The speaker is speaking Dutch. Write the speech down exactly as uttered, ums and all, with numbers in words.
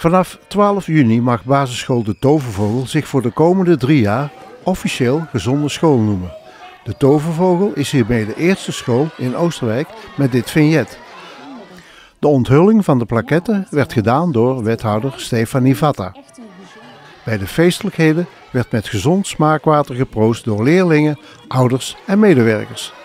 Vanaf twaalf juni mag basisschool De Tovervogel zich voor de komende drie jaar officieel gezonde school noemen. De Tovervogel is hiermee de eerste school in Oosterwijk met dit vignet. De onthulling van de plaquette werd gedaan door wethouder Stefanie Vatta. Bij de feestelijkheden werd met gezond smaakwater geproost door leerlingen, ouders en medewerkers.